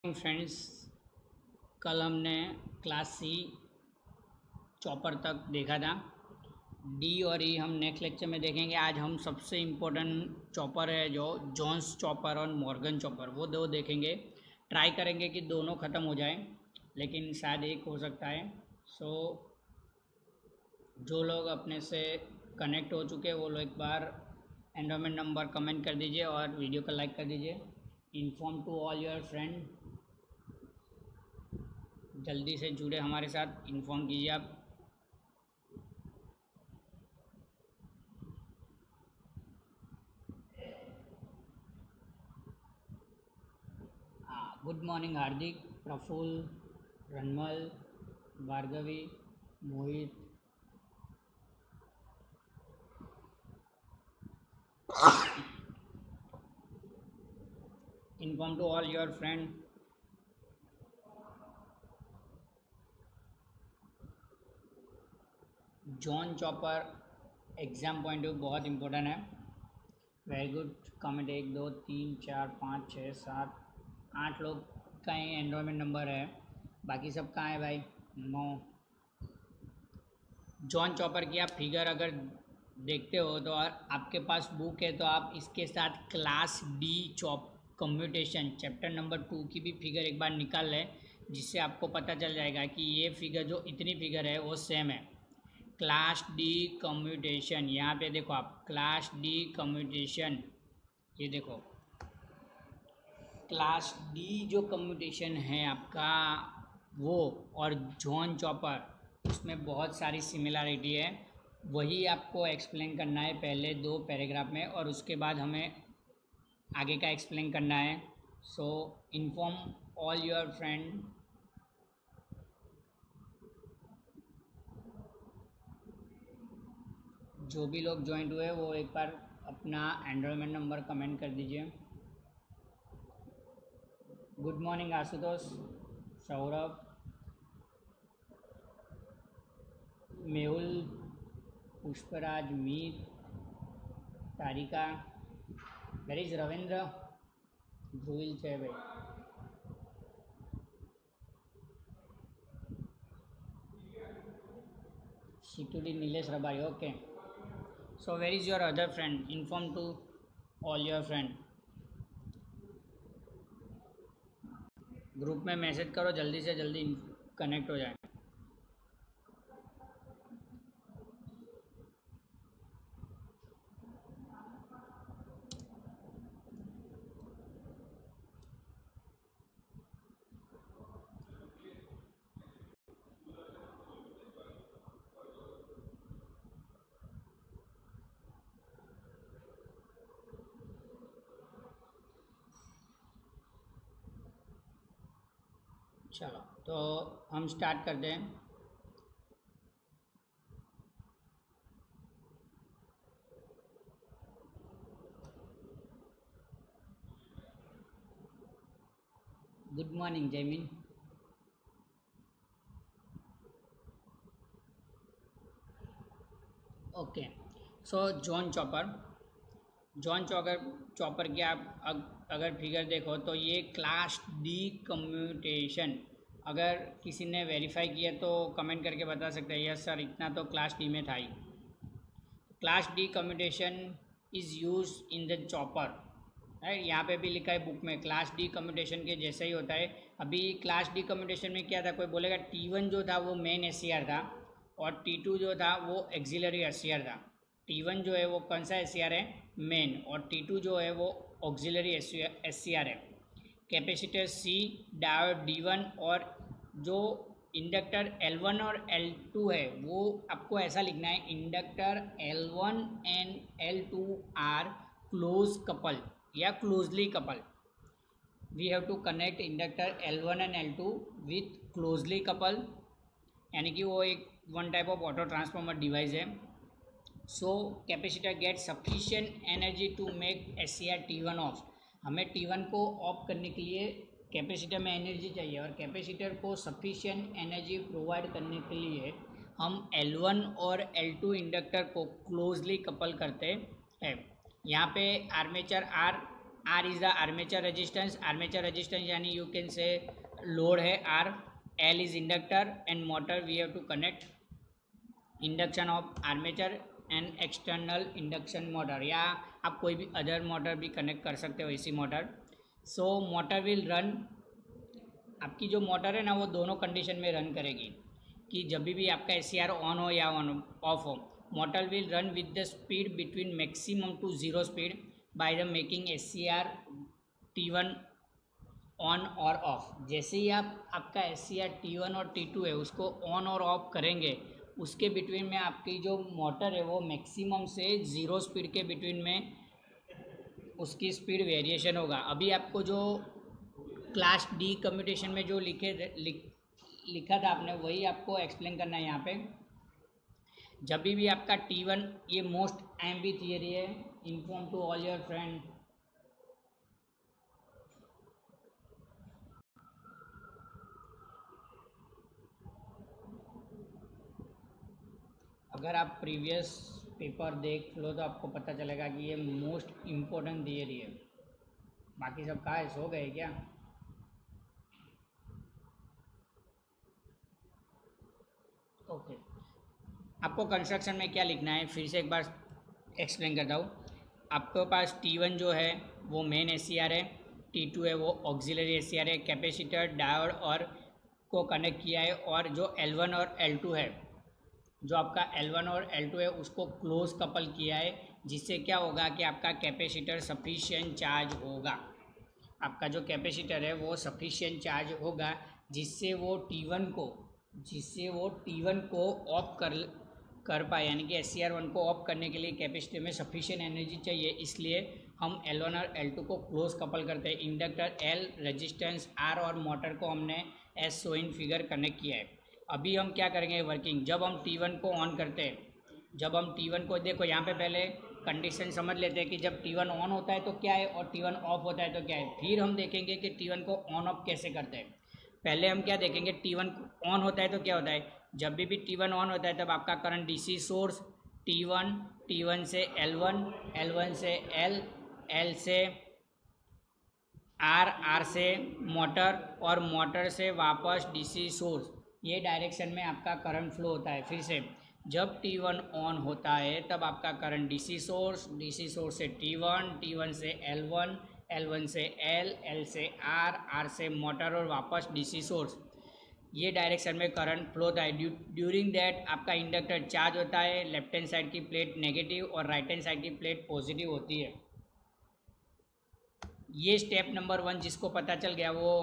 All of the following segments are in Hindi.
फ्रेंड्स, कल हमने क्लास सी चॉपर तक देखा था। डी और ई हम नेक्स्ट लेक्चर में देखेंगे। आज हम सबसे इम्पोर्टेंट चॉपर है जो जॉन्स चॉपर और मॉर्गन चॉपर, वो दो देखेंगे। ट्राई करेंगे कि दोनों ख़त्म हो जाए, लेकिन शायद एक हो सकता है। सो जो लोग अपने से कनेक्ट हो चुके हैं वो लोग एक बार एनरोलमेंट नंबर कमेंट कर दीजिए और वीडियो को लाइक कर दीजिए। Inform to all your friend, जल्दी से जुड़े हमारे साथ, इन्फॉर्म कीजिए आप। Good morning Hardik, Prafull, Ranmal, Bhargavi, Mohit. Inform to all your friend. John chopper exam point of बहुत इंपॉर्टेंट है। Very good comment. 1 2 3 4 5 6 7 8 लोग का ही एनरोलमेंट नंबर है, बाकी सब कहाँ है भाई? 9। जॉन चॉपर की आप फिगर अगर देखते हो तो आपके पास बुक है तो आप इसके साथ class D chop commutation chapter number 2 की भी फिगर एक बार निकाल लें, जिससे आपको पता चल जाएगा कि ये फिगर जो इतनी फिगर है वो सेम है। क्लास डी कम्यूटेशन, यहाँ पे देखो आप, क्लास डी कम्यूटेशन, ये देखो क्लास डी जो कम्यूटेशन है आपका वो, और जॉन चॉपर, उसमें बहुत सारी सिमिलरिटी है। वही आपको एक्सप्लेन करना है पहले 2 पैराग्राफ में, और उसके बाद हमें आगे का एक्सप्लेन करना है। So inform all your friend. जो भी लोग ज्वाइन हुए वो एक बार अपना एनरोलमेंट नंबर कमेंट कर दीजिए। Good morning Ashutosh, Saurabh, Mehul, Pushpraj, Meet, Tarika, where is Ravindra, Dhruvil છે ભાઈ। Shituli, Nilesh Rabari, okay. So where is your other friend? Inform to all your friend. Group में मैसेज करो, जल्दी से जल्दी कनेक्ट हो जाए। चलो तो हम स्टार्ट करते हैं। Good morning Jaymin. Okay. So John chopper की आप अगर फिगर देखो तो ये क्लास डी कम्यूटेशन, अगर किसी ने वेरीफाई किया तो कमेंट करके बता सकते हैं यस सर, इतना तो क्लास डी में था ही। Class D commutation is use in the chopper, right. यहाँ पे भी लिखा है बुक में, क्लास डी कम्यूटेशन के जैसा ही होता है। अभी क्लास डी कम्यूटेशन में क्या था, कोई बोलेगा T1 जो था वो मेन एस था और T2 जो था वो एक्सिलरी एस था। T1 जो है वो कौन सा एस है? मेन। और T2 जो है वो ऑक्सिलरी एस है। कैपेसिटर C, डायोड D1, और जो इंडक्टर L1 और L2 है वो आपको ऐसा लिखना है, inductor L1 and L2 are close couple या closely couple. We have to connect inductor L1 and L2 with closely couple, यानी कि वो एक one type of auto transformer device है। So capacitor get sufficient energy to make SCR T1 off. हमें T1 को ऑफ करने के लिए कैपेसिटर में एनर्जी चाहिए, और कैपेसिटर को सफिशिएंट एनर्जी प्रोवाइड करने के लिए हम L1 और L2 इंडक्टर को क्लोजली कपल करते हैं। यहाँ पे armature R R is the armature resistance यानी यू कैन से लोड है R, L is inductor and motor we have to connect induction of armature and external induction motor, या आप कोई भी अदर मोटर भी कनेक्ट कर सकते हो इसी motor. So motor will run, आपकी जो मोटर है ना वो दोनों कंडीशन में रन करेगी कि जब भी आपका एसीआर ऑन हो या ऑन ऑफ हो, motor will run with the speed between maximum to zero speed by the making SCR T1 on और ऑफ। जैसे ही आपका एसीआर T1 और T2 है उसको ऑन और ऑफ करेंगे, उसके बिटवीन में आपकी जो मोटर है वो मैक्सिमम से ज़ीरो स्पीड के बिटवीन में उसकी स्पीड वेरिएशन होगा। अभी आपको जो क्लास डी कम्यूटेशन में जो लिखा था आपने, वही आपको एक्सप्लेन करना है यहाँ पे। जब भी आपका T1, ये मोस्ट एमबी थियरी है, inform to all your friend. अगर आप प्रीवियस पेपर देख लो तो आपको पता चलेगा कि ये मोस्ट इम्पोर्टेंट थियरी है। बाकी सब कहाँ है, सो गए क्या? ओके, आपको कंस्ट्रक्शन में क्या लिखना है फिर से एक बार एक्सप्लेन करता हूँ। आपके पास T1 जो है वो मेन एसीआर है, T2 है वो ऑक्सिलरी एसीआर है, कैपेसिटर डायोड और को कनेक्ट किया है, और जो L1 और L2 है, जो आपका L1 और L2 है उसको क्लोज कपल किया है, जिससे क्या होगा कि आपका कैपेसिटर सफिशिएंट चार्ज होगा। आपका जो कैपेसिटर है वो सफिशिएंट चार्ज होगा, जिससे वो T1 को ऑफ कर पाए, यानी कि SCR1 को ऑफ करने के लिए कैपेसिटर में सफिशिएंट एनर्जी चाहिए। इसलिए हम L1 और L2 को क्लोज कपल करते हैं। इंडक्टर L, रेजिस्टेंस R और मोटर को हमने as so in figure connect किया है। अभी हम क्या करेंगे वर्किंग, जब हम T1 को ऑन करते हैं, जब हम T1 को देखो यहाँ पे पहले कंडीशन समझ लेते हैं कि जब T1 ऑन होता है तो क्या है और T1 ऑफ होता है तो क्या है। फिर हम देखेंगे कि T1 को ऑन ऑफ कैसे करते हैं। पहले हम क्या देखेंगे, T1 ऑन होता है तो क्या होता है, जब भी T1 ऑन होता है तब आपका करंट डीसी सोर्स T1 से L1, L1 से L से R से मोटर और मोटर से वापस डीसी सोर्स, ये डायरेक्शन में आपका करंट फ्लो होता है। फिर से जब T1 ऑन होता है तब आपका करंट डीसी सोर्स से T1 से L1 से L से R से मोटर और वापस डीसी सोर्स, ये डायरेक्शन में करंट फ्लो होता है। ड्यूरिंग दैट आपका इंडक्टर चार्ज होता है, लेफ्ट हैंड साइड की प्लेट नेगेटिव और राइट हैंड साइड की प्लेट पॉजिटिव होती है। ये स्टेप नंबर 1 जिसको पता चल गया वो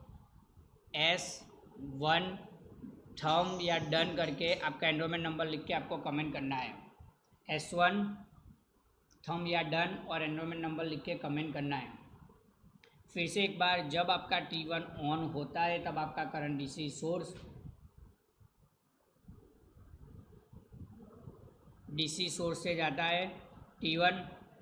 S1 थंब या डन करके आपका एनरोलमेंट नंबर लिख के आपको कमेंट करना है। S1 थंब या डन और एनरोलमेंट नंबर लिख के कमेंट करना है। फिर से एक बार, जब आपका T1 ऑन होता है तब आपका करंट डीसी सोर्स से जाता है T1,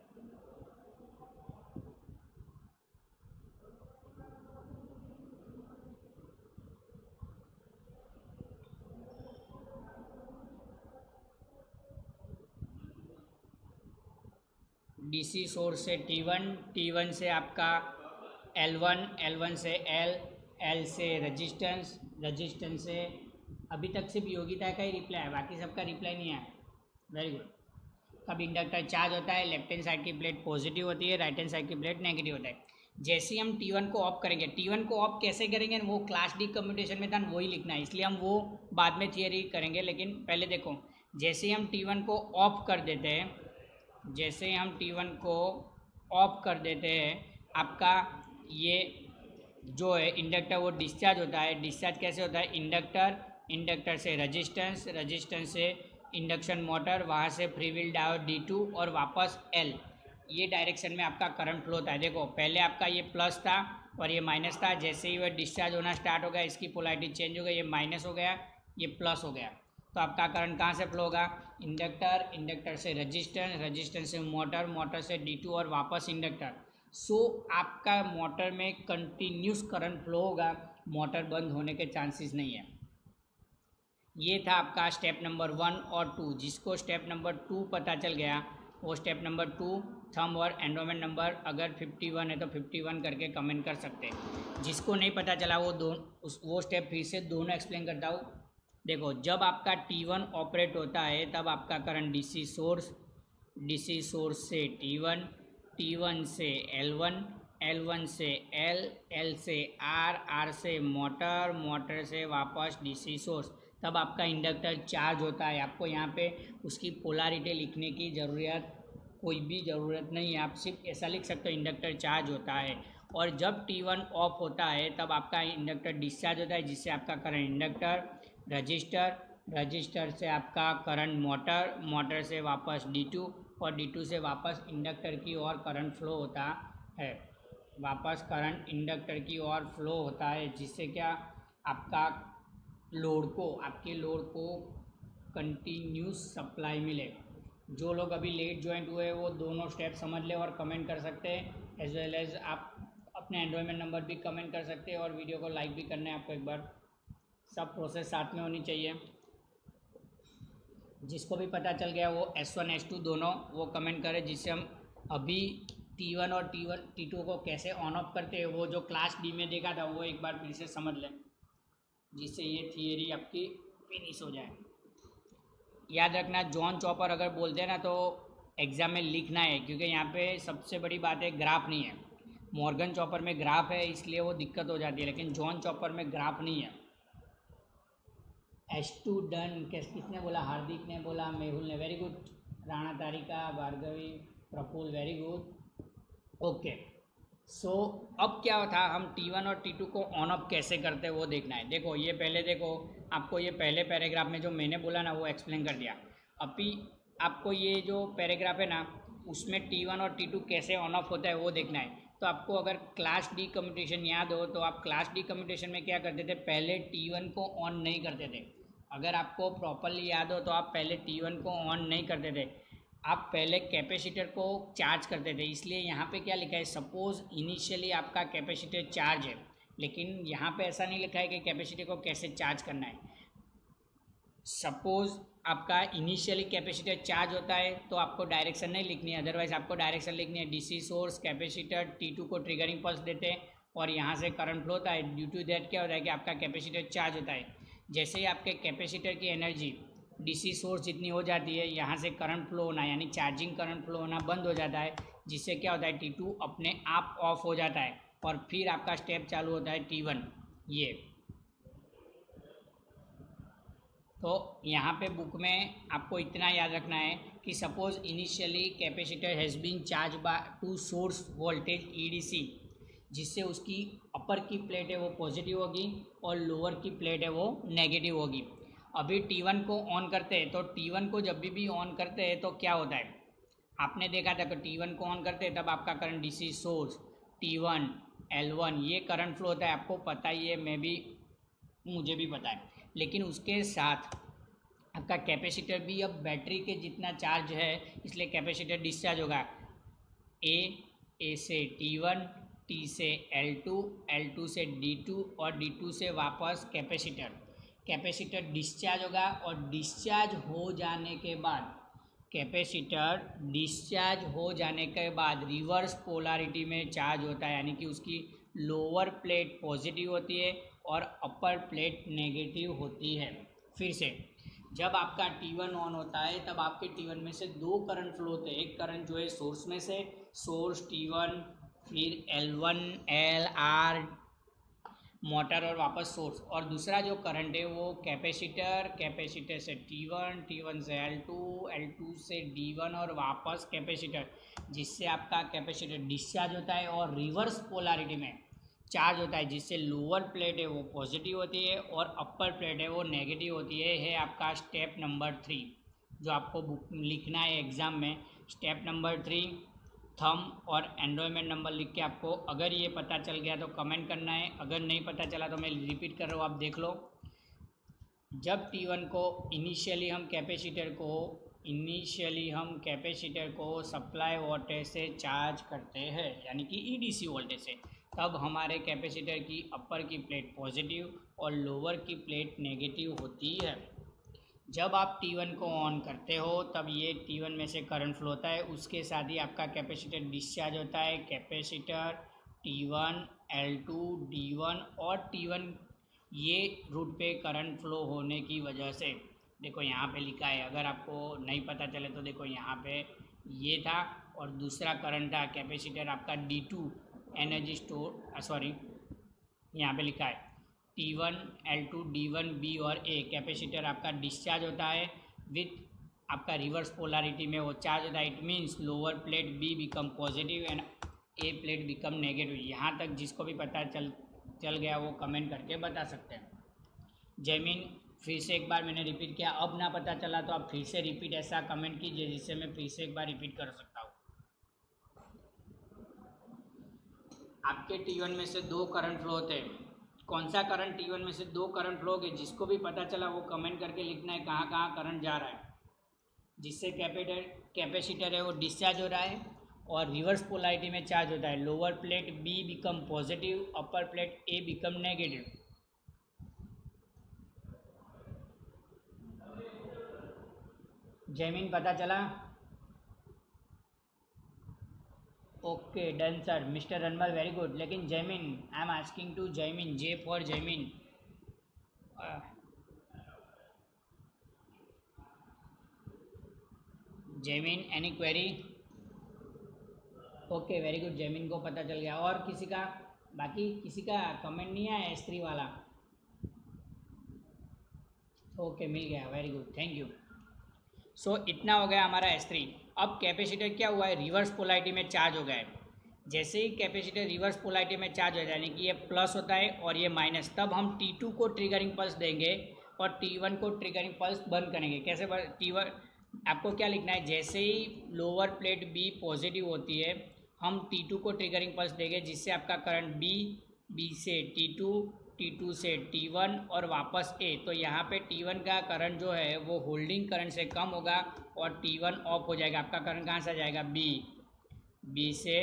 डीसी सोर्स से T1 से आपका L1 से L से रजिस्टेंस से। अभी तक सिर्फ योगिता का ही रिप्लाई है, बाकी सबका रिप्लाई नहीं आया। Very good. कब इंडक्टर चार्ज होता है, लेफ्ट हैंड साइड की प्लेट पॉजिटिव होती है, राइट हैंड साइड की प्लेट नेगेटिव होता है। जैसे ही हम T1 को ऑफ करेंगे, T1 को ऑफ कैसे करेंगे वो क्लास डी कम्यूटेशन में था, वही लिखना है, इसलिए हम वो बाद में थियरी करेंगे। लेकिन पहले देखो, जैसे ही हम T1 को ऑफ कर देते हैं, जैसे हम T1 को ऑफ कर देते हैं, आपका ये जो है इंडक्टर वो डिस्चार्ज होता है। डिस्चार्ज कैसे होता है, इंडक्टर से रजिस्टेंस से इंडक्शन मोटर, वहाँ से फ्री व्हील डायोड D2 और वापस L, ये डायरेक्शन में आपका करंट फ्लो होता है। देखो पहले आपका ये प्लस था और ये माइनस था, जैसे ही वह डिस्चार्ज होना स्टार्ट हो गया इसकी पोलैरिटी चेंज हो गई, ये माइनस हो गया, ये प्लस हो गया। तो आपका करंट कहाँ से फ्लो होगा, इंडक्टर से रजिस्टेंस से मोटर से D2 और वापस इंडक्टर। सो आपका मोटर में कंटिन्यूस करंट फ्लो होगा, मोटर बंद होने के चांसेस नहीं है। ये था आपका स्टेप नंबर 1 और 2। जिसको स्टेप नंबर 2 पता चल गया वो स्टेप नंबर 2 थंब और एनरोलमेंट नंबर अगर 51 है तो 51 करके कमेंट कर सकते हैं। जिसको नहीं पता चला वो स्टेप फिर से दोनों एक्सप्लेन करता हूँ। देखो, जब आपका T1 ऑपरेट होता है तब आपका करंट डीसी सोर्स से T1 से L1 से L से R से मोटर से वापस डीसी सोर्स, तब आपका इंडक्टर चार्ज होता है। आपको यहाँ पे उसकी पोलैरिटी लिखने की कोई भी ज़रूरत नहीं है, आप सिर्फ ऐसा लिख सकते हो इंडक्टर चार्ज होता है। और जब T1 ऑफ होता है तब आपका इंडक्टर डिस्चार्ज होता है, जिससे आपका करंट इंडक्टर रजिस्टर से आपका करंट मोटर से वापस D2 और D2 से वापस इंडक्टर की ओर करंट फ्लो होता है। जिससे क्या आपके लोड को कंटिन्यूस सप्लाई मिले। जो लोग अभी लेट ज्वाइंट हुए वो दोनों स्टेप समझ ले और कमेंट कर सकते हैं, एज वेल एज आप अपने एनरोलमेंट नंबर भी कमेंट कर सकते हैं और वीडियो को लाइक भी करना है आपको एक बार। सब प्रोसेस साथ में होनी चाहिए। जिसको भी पता चल गया वो S1 S2 दोनों वो कमेंट करे, जिससे हम अभी T1 और T2 को कैसे ऑन ऑफ करते हैं वो जो क्लास D में देखा था वो एक बार फिर से समझ लें, जिससे ये थियरी आपकी फिनिश हो जाए। याद रखना, जॉन चॉपर अगर बोलते हैं ना तो एग्ज़ाम में लिखना है, क्योंकि यहाँ पे सबसे बड़ी बात है ग्राफ नहीं है। मॉर्गन चॉपर में ग्राफ है इसलिए वो दिक्कत हो जाती है, लेकिन जॉन चॉपर में ग्राफ नहीं है। S2 डन किसने बोला? हार्दिक ने बोला, मेहुल ने, very good. Rana Tarika, Bhargavi, Praful, very good. Okay, so अब क्या था, हम T1 और T2 को ऑन ऑफ कैसे करते हैं वो देखना है। देखो ये पहले देखो, आपको ये पहले पैराग्राफ में जो मैंने बोला ना वो एक्सप्लेन कर दिया। अभी आपको ये जो पैराग्राफ है ना उसमें T1 और T2 कैसे ऑन ऑफ होता है वो देखना है। तो आपको अगर क्लास डी कम्यूटेशन याद हो तो आप क्लास डी कम्यूटेशन में क्या करते थे, पहले T1 को ऑन नहीं करते थे। अगर आपको प्रॉपरली याद हो तो आप पहले T1 को ऑन नहीं करते थे, आप पहले कैपेसिटर को चार्ज करते थे। इसलिए यहाँ पे क्या लिखा है, सपोज़ इनिशियली आपका कैपेसिटर चार्ज है, लेकिन यहाँ पे ऐसा नहीं लिखा है कि कैपेसिटर को कैसे चार्ज करना है। सपोज़ आपका इनिशियली कैपेसिटर चार्ज होता है तो आपको डायरेक्शन नहीं लिखनी है, अदरवाइज आपको डायरेक्शन लिखनी है। डीसी सोर्स कैपेसिटर T2 को ट्रिगरिंग पल्स देते हैं और यहाँ से करंट फ्लो होता है। ड्यू टू दैट क्या होता है कि आपका कैपेसिटर चार्ज होता है। जैसे ही आपके कैपेसिटर की एनर्जी डीसी सोर्स जितनी हो जाती है, यहाँ से करंट फ्लो होना यानी चार्जिंग करंट फ्लो होना बंद हो जाता है, जिससे क्या होता है T2 अपने आप ऑफ हो जाता है और फिर आपका स्टेप चालू होता है T1। ये तो यहाँ पे बुक में आपको इतना याद रखना है कि suppose initially capacitor has been charge by to source voltage EDC, जिससे उसकी अपर की प्लेट है वो पॉजिटिव होगी और लोअर की प्लेट है वो नेगेटिव होगी। अभी T1 को ऑन करते हैं तो T1 को जब भी ऑन करते हैं तो क्या होता है, आपने देखा था कि T1 को ऑन करते हैं तब आपका current DC source T1 L1 ये करंट फ्लो होता है। आपको पता ही है, मुझे भी पता है। लेकिन उसके साथ आपका कैपेसिटर भी अब बैटरी के जितना चार्ज है, इसलिए कैपेसिटर डिस्चार्ज होगा। ए से T1, T से L2, L2 से D2 और D2 से वापस कैपेसिटर डिस्चार्ज होगा। और डिस्चार्ज हो जाने के बाद रिवर्स पोलैरिटी में चार्ज होता है, यानी कि उसकी लोअर प्लेट पॉजिटिव होती है और अपर प्लेट नेगेटिव होती है। फिर से जब आपका T1 ऑन होता है तब आपके T1 में से दो करंट फ्लो होते हैं। एक करंट जो है सोर्स में से, सोर्स T1, फिर L1 LR मोटर और वापस सोर्स, और दूसरा जो करंट है वो कैपेसिटर से T1 से L2 से D1 और वापस कैपेसिटर, जिससे आपका कैपेसिटर डिस्चार्ज होता है और रिवर्स पोलैरिटी में चार्ज होता है, जिससे लोअर प्लेट है वो पॉजिटिव होती है और अपर प्लेट है वो नेगेटिव होती है आपका स्टेप नंबर 3 जो आपको बुक लिखना है एग्ज़ाम में। स्टेप नंबर 3 थंब और एनरोलमेंट नंबर लिख के आपको, अगर ये पता चल गया तो कमेंट करना है, अगर नहीं पता चला तो मैं रिपीट कर रहा हूँ, आप देख लो। जब T1 को इनिशियली हम कैपेसिटर को सप्लाई वोल्टेज से चार्ज करते हैं, यानी कि EDC वोल्टेज से, तब हमारे कैपेसिटर की अपर की प्लेट पॉजिटिव और लोअर की प्लेट नेगेटिव होती है। जब आप T1 को ऑन करते हो तब ये T1 में से करंट फ्लो होता है, उसके साथ ही आपका कैपेसिटर डिस्चार्ज होता है। कैपेसिटर T1, L2, D1 और T1 ये रूट पे करंट फ्लो होने की वजह से देखो यहाँ पे लिखा है, अगर आपको नहीं पता चले तो देखो यहाँ पे ये था और दूसरा करंट था कैपेसिटर आपका D2 एनर्जी स्टोर सॉरी यहाँ पे लिखा है T1, L2, D1, B और A कैपेसिटर आपका डिस्चार्ज होता है विथ आपका रिवर्स पोलैरिटी में वो चार्ज होता है। It means lower plate B become positive and A plate become negative. यहाँ तक जिसको भी पता चल गया वो कमेंट करके बता सकते हैं। जैमिन फिर से एक बार मैंने रिपीट किया, अब ना पता चला तो आप फिर से रिपीट ऐसा कमेंट कीजिए जिससे मैं फिर से एक बार रिपीट कर सकता हूँ। आपके T1 में से दो करंट फ्लो होते हैं, कौन सा करंट T1 में से दो करंट फ्लो के जिसको भी पता चला वो कमेंट करके लिखना है कहाँ कहाँ करंट जा रहा है, जिससे कैपेसिटर है वो डिस्चार्ज हो रहा है और रिवर्स पोलैरिटी में चार्ज होता है। Lower plate B become positive, upper plate A become negative. Jaimin पता चला? Okay done sir. Mister Ranmal very good. लेकिन Jaimin I am asking to Jaimin, J for Jaimin. Jaimin any query? Okay very good, Jaimin को पता चल गया। और किसी का, बाकी किसी का कमेंट नहीं आया S3 वाला? ओके मिल गया, very good, thank you. So इतना हो गया हमारा S3। अब कैपेसिटर क्या हुआ है, रिवर्स पोलैरिटी में चार्ज हो गया है। जैसे ही कैपेसिटर रिवर्स पोलैरिटी में चार्ज हो जाए यानी कि ये प्लस होता है और ये माइनस, तब हम T2 को ट्रिगरिंग पल्स देंगे और T1 को ट्रिगरिंग पल्स बंद करेंगे। कैसे T1 आपको क्या लिखना है, जैसे ही लोअर प्लेट B पॉजिटिव होती है हम T2 को ट्रिगरिंग पल्स देंगे जिससे आपका करंट B से T2, T2 से T1 और वापस A। तो यहाँ पे T1 का करंट जो है वो होल्डिंग करंट से कम होगा और T1 ऑफ हो जाएगा। आपका करंट कहाँ से आ जाएगा, B से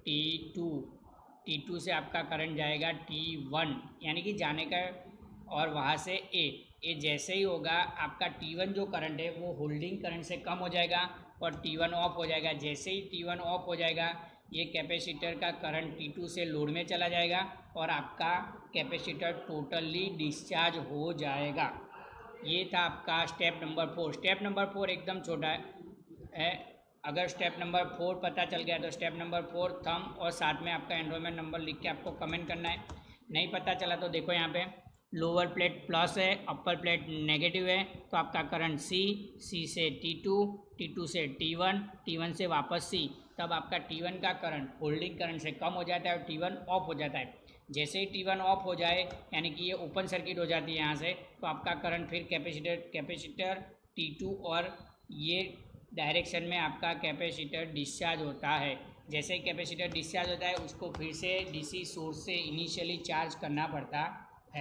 T2 से आपका करंट जाएगा T1 यानी कि जाने का, और वहाँ से A जैसे ही होगा आपका T1 जो करंट है वो होल्डिंग करंट से कम हो जाएगा और T1 ऑफ हो जाएगा। जैसे ही T1 ऑफ हो जाएगा ये कैपेसिटर का करंट T2 से लोड में चला जाएगा और आपका कैपेसिटर टोटली डिस्चार्ज हो जाएगा। ये था आपका स्टेप नंबर 4। स्टेप नंबर 4 एकदम छोटा है। अगर स्टेप नंबर 4 पता चल गया तो स्टेप नंबर 4 थंब और साथ में आपका एनरोलमेंट नंबर लिख के आपको कमेंट करना है। नहीं पता चला तो देखो यहाँ पे लोअर प्लेट प्लस है, अपर प्लेट नेगेटिव है, तो आपका करंट C से T2 से T1 से वापस C, तब आपका T1 का करंट होल्डिंग करंट से कम हो जाता है और T1 ऑफ हो जाता है। जैसे ही T1 ऑफ हो जाए यानी कि ये ओपन सर्किट हो जाती है यहाँ से, तो आपका करंट फिर कैपेसिटर T2 और ये डायरेक्शन में आपका कैपेसिटर डिस्चार्ज होता है। जैसे ही कैपेसिटर डिस्चार्ज होता है उसको फिर से DC सोर्स से इनिशियली चार्ज करना पड़ता है।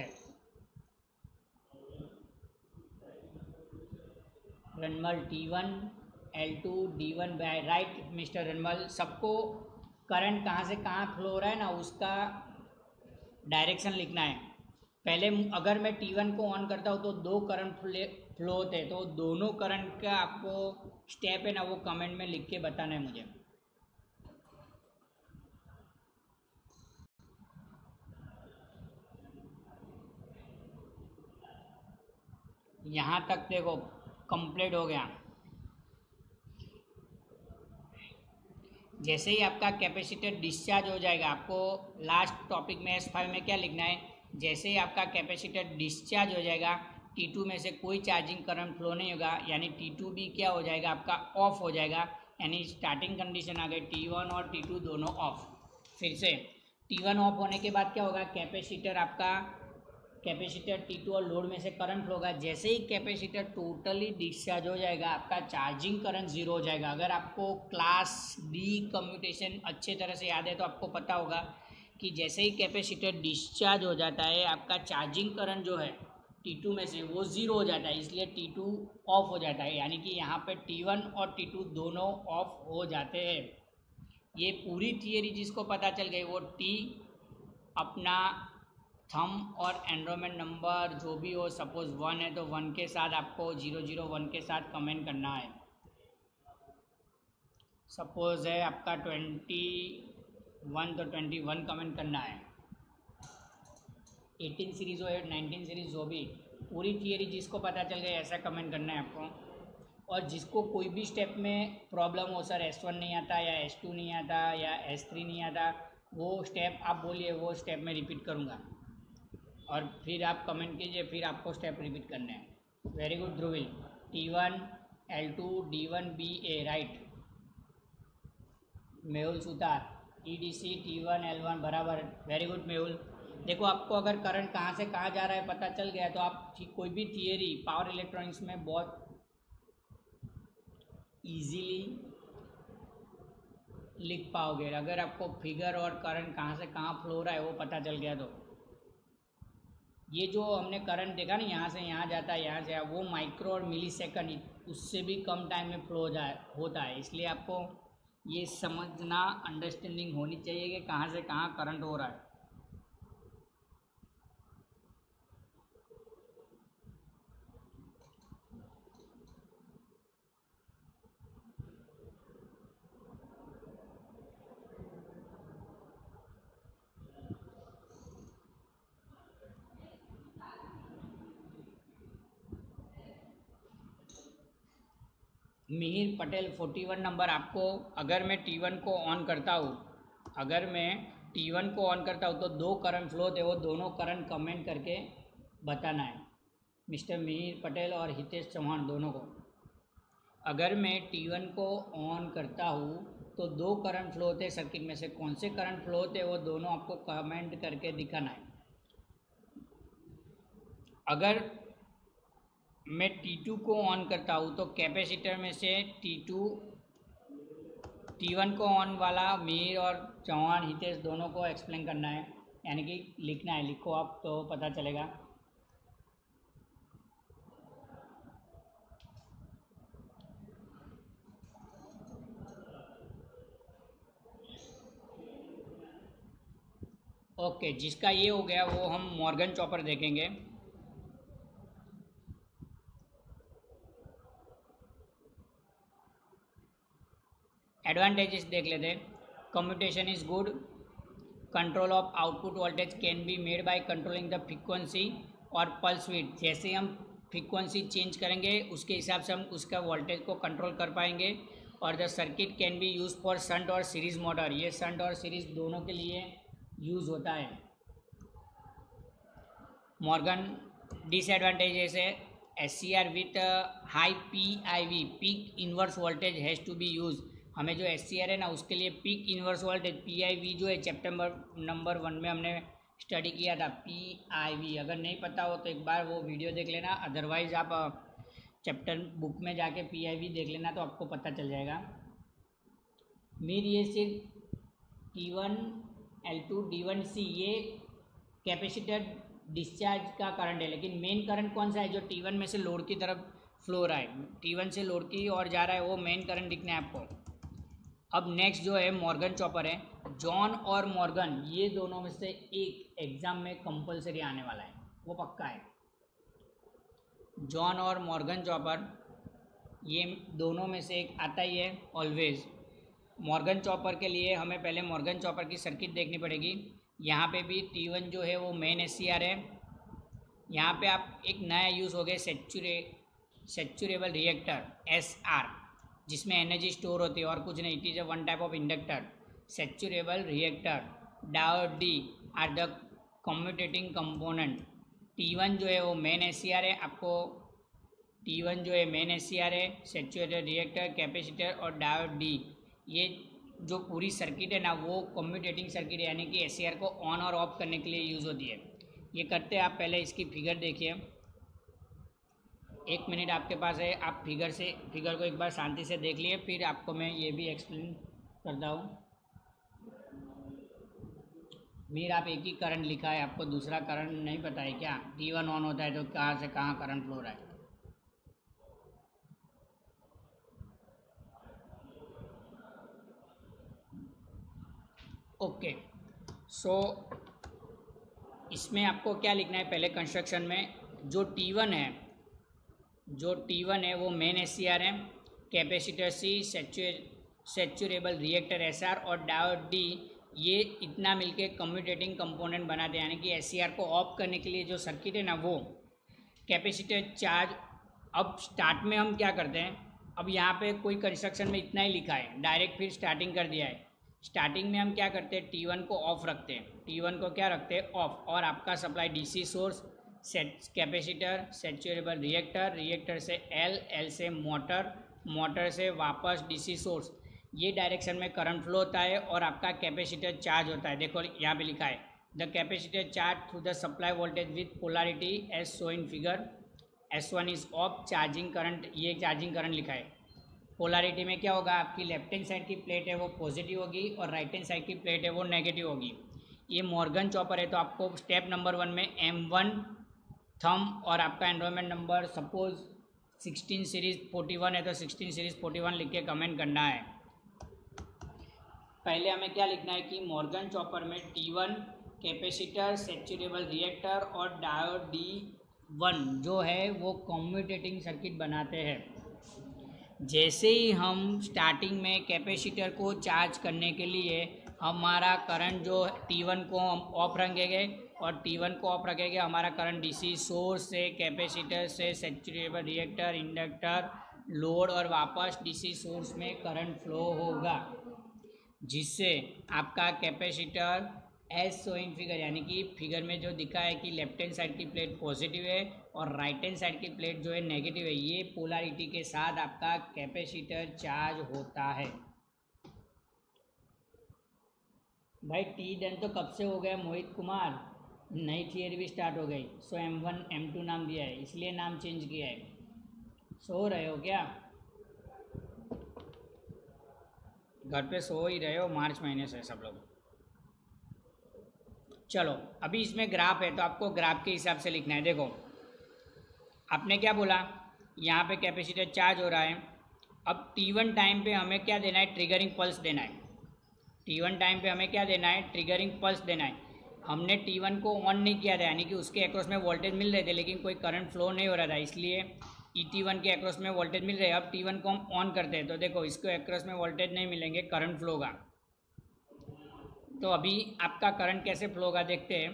Ranmal T1, L2, D1 by right mister Ranmal. सबको करंट कहाँ से कहाँ फ्लो हो रहा है ना उसका डायरेक्शन लिखना है। पहले अगर मैं T1 को ऑन करता हूँ तो दो करंट फ्लो होते हैं, तो दोनों करंट का आपको स्टेप है ना वो कमेंट में लिख के बताना है मुझे। यहाँ तक देखो कंप्लीट हो गया। जैसे ही आपका कैपेसिटर डिस्चार्ज हो जाएगा, आपको लास्ट टॉपिक में S5 में क्या लिखना है, जैसे ही आपका कैपेसिटर डिस्चार्ज हो जाएगा T2 में से कोई चार्जिंग करंट फ्लो नहीं होगा, यानी T2 भी क्या हो जाएगा आपका ऑफ हो जाएगा। यानी स्टार्टिंग कंडीशन आ गई T1 और T2 दोनों ऑफ। फिर से T1 ऑफ होने के बाद क्या होगा, कैपेसिटर T2 और लोड में से करंट फ्लो होगा। जैसे ही कैपेसिटर टोटली डिस्चार्ज हो जाएगा आपका चार्जिंग करंट जीरो हो जाएगा। अगर आपको क्लास D कम्यूटेशन अच्छे तरह से याद है तो आपको पता होगा कि जैसे ही कैपेसिटर डिस्चार्ज हो जाता है आपका चार्जिंग करंट जो है T2 में से वो ज़ीरो हो जाता है, इसलिए T2 ऑफ हो जाता है। यानी कि यहाँ पे T1 और T2 दोनों ऑफ हो जाते हैं। ये पूरी थियरी जिसको पता चल गई वो अपना थम और एनरोलमेंट नंबर जो भी हो, सपोज 1 है तो 1 के साथ आपको 001 के साथ कमेंट करना है। सपोज है आपका 21 तो 21 कमेंट करना है। 18 सीरीज़ हो या 19 सीरीज़ हो भी, पूरी थियरी जिसको पता चल गई ऐसा कमेंट करना है आपको। और जिसको कोई भी स्टेप में प्रॉब्लम हो, सर S1 नहीं आता या S2 नहीं आता या S3 नहीं आता, वो स्टेप आप बोलिए, वो स्टेप में रिपीट करूँगा और फिर आप कमेंट कीजिए, फिर आपको स्टेप रिपीट करने हैं। Very good Dhruvil. T1 L2 D1 BA right. Mehul Sutar EDC T1 L1 बराबर। Very good Mehul. देखो आपको अगर करंट कहाँ से कहाँ जा रहा है पता चल गया तो आप कोई भी थियरी पावर इलेक्ट्रॉनिक्स में बहुत इजीली लिख पाओगे, अगर आपको फिगर और करंट कहाँ से कहाँ फ्लो रहा है वो पता चल गया तो। ये जो हमने करंट देखा ना, यहाँ से यहाँ जाता है, यहाँ से वो माइक्रो और मिली सेकंड, उससे भी कम टाइम में फ्लो होता है। इसलिए आपको ये समझना, अंडरस्टैंडिंग होनी चाहिए कि कहाँ से कहाँ करंट हो रहा है। मिहिर पटेल 41 नंबर। आपको अगर मैं T1 को ऑन करता हूँ, अगर मैं T1 को ऑन करता हूँ तो 2 करंट फ्लो थे, वो दोनों करंट कमेंट करके बताना है, मिस्टर मिहिर पटेल और हितेश चौहान दोनों को। अगर मैं T1 को ऑन करता हूँ तो 2 करंट फ्लो थे सर्किट में से, कौन से करंट फ्लो थे वो दोनों आपको कमेंट करके दिखाना है। अगर मैं T2 को ऑन करता हूँ तो कैपेसिटर में से T1 को ऑन वाला मीर और चौहान हितेश दोनों को एक्सप्लेन करना है, यानी कि लिखना है। लिखो आप तो पता चलेगा। ओके, जिसका ये हो गया वो हम मॉर्गन चॉपर देखेंगे। एडवांटेजेस देख लेते हैं। Commutation is good, control of output voltage can be made by controlling the frequency और पल्स विड्थ। जैसे हम फ्रीक्वेंसी चेंज करेंगे उसके हिसाब से हम उसका वोल्टेज को कंट्रोल कर पाएंगे। और the circuit can be use for shunt और सीरीज मोटर, ये शंट और सीरीज दोनों के लिए यूज होता है। मॉर्गन डिसएडवांटेजेस है, SCR with high PIV peak inverse voltage has to be use. हमें जो SCR है ना उसके लिए पीक इन्वर्स वोल्टेज PIV जो है चैप्टर नंबर 1 में हमने स्टडी किया था। PIV अगर नहीं पता हो तो एक बार वो वीडियो देख लेना, अदरवाइज आप चैप्टर बुक में जाके PIV देख लेना तो आपको पता चल जाएगा। मीर ये सिर्फ T1 L2 D1C ये कैपेसिटर डिस्चार्ज का करंट है, लेकिन मेन करंट कौन सा है जो T1 में से लोड की तरफ फ्लो रहा है, T1 से लोड की ओर जा रहा है, वो मेन करंट दिखना है आपको। अब नेक्स्ट जो है मॉर्गन चॉपर है। जॉन और मॉर्गन ये दोनों में से एक एग्जाम में कंपलसरी आने वाला है, वो पक्का है। जॉन और मॉर्गन चॉपर ये दोनों में से एक आता ही है ऑलवेज। मॉर्गन चॉपर के लिए हमें पहले मॉर्गन चॉपर की सर्किट देखनी पड़ेगी। यहाँ पे भी T1 जो है वो मेन SCR है। यहाँ पे आप एक नया यूज़ हो गया सेचुरेबल रिएक्टर SR, जिसमें एनर्जी स्टोर होती है और कुछ नहीं, it is a one type of inductor. Saturable reactor diode D are the commutating component. T1 जो है वो मेन SCR है, आपको T1 जो है मेन SCR है, सेचुरेटेड रिएक्टर, कैपेसिटर और डायोड D, ये जो पूरी सर्किट है ना वो कम्यूटेटिंग सर्किट है, यानी कि SCR को ऑन और ऑफ करने के लिए यूज़ होती है। ये करते हैं आप पहले इसकी फिगर देखिए। 1 मिनट आपके पास है, आप फिगर को एक बार शांति से देख लिए, फिर आपको मैं ये भी एक्सप्लेन करता हूँ। मीर आप एक ही करंट लिखा है, आपको दूसरा करंट नहीं पता है क्या? T1 ऑन होता है तो कहाँ से कहाँ करंट फ्लो रहा है। ओके, सो इसमें आपको क्या लिखना है, पहले कंस्ट्रक्शन में जो T1 है वो मेन SCR है, capacitor C, saturable reactor SR और डायोड D, ये इतना मिलके कम्यूटेटिंग कंपोनेंट बनाते हैं। यानी कि SCR को ऑफ करने के लिए जो सर्किट है ना वो कैपेसिटर चार्ज। अब स्टार्ट में हम क्या करते हैं, अब यहाँ पे कोई कंस्ट्रक्शन में इतना ही लिखा है, डायरेक्ट फिर स्टार्टिंग कर दिया है। स्टार्टिंग में हम क्या करते हैं, T1 को ऑफ रखते हैं, T1 को क्या रखते हैं, ऑफ, और आपका supply DC source, capacitor, saturable reactor, reactor से L से मोटर, मोटर से वापस DC सोर्स, ये डायरेक्शन में करंट फ्लो होता है और आपका कैपेसिटर चार्ज होता है। देखो यहाँ पे लिखा है the capacitor charge through the supply voltage with polarity as show in figure, S1 is off, charging current, ये चार्जिंग करंट लिखा है। पोलरिटी में क्या होगा, आपकी लेफ्ट हैंड साइड की प्लेट है वो पॉजिटिव होगी और राइट हैंड साइड की प्लेट है वो नेगेटिव होगी। ये मॉर्गन चॉपर है, तो आपको स्टेप नंबर 1 में M1 थंब और आपका एनरोलमेंट नंबर सपोज 16 सीरीज़ 41 है तो 16 सीरीज़ 41 लिख के कमेंट करना है। पहले हमें क्या लिखना है कि मॉर्गन चॉपर में T1 कैपेसिटर, सेचुरेबल रिएक्टर और डायोड D1 जो है वो कम्यूटेटिंग सर्किट बनाते हैं। जैसे ही हम स्टार्टिंग में कैपेसिटर को चार्ज करने के लिए हमारा करंट जो T1 को हम ऑफ रखेंगे और T1 को ऑफ रखेंगे, हमारा करंट DC सोर्स से, कैपेसिटर से, सेचुरेबल रिएक्टर, इंडक्टर, लोड और वापस DC सोर्स में करंट फ्लो होगा, जिससे आपका capacitor as so in figure, यानी कि फिगर में जो दिखा है कि लेफ्ट हैंड साइड की प्लेट पॉजिटिव है और राइट हैंड साइड की प्लेट जो है नेगेटिव है, ये पोलरिटी के साथ आपका कैपेसिटर चार्ज होता है। भाई टी डन तो कब से हो गया मोहित कुमार, नई थियरी भी स्टार्ट हो गई। सो M1 M2 नाम दिया है, इसलिए नाम चेंज किया है। सो रहे हो क्या, घर पे सो ही रहे हो, मार्च महीने से सब लोग। चलो अभी इसमें ग्राफ है तो आपको ग्राफ के हिसाब से लिखना है। देखो आपने क्या बोला, यहाँ पे कैपेसिटर चार्ज हो रहा है। अब T1 टाइम पे हमें क्या देना है, ट्रिगरिंग पल्स देना है। T1 टाइम पे हमें क्या देना है, ट्रिगरिंग पल्स देना है। हमने T1 को ऑन नहीं किया था, यानी कि उसके अक्रॉस में वोल्टेज मिल रहे थे लेकिन कोई करंट फ्लो नहीं हो रहा था, इसलिए ET1 के अक्रॉस में वोल्टेज मिल रहे हैं। अब T1 को हम ऑन करते हैं तो देखो इसको अक्रॉस में वोल्टेज नहीं मिलेंगे, करंट फ्लो होगा। तो अभी आपका करंट कैसे फ्लो होगा देखते हैं।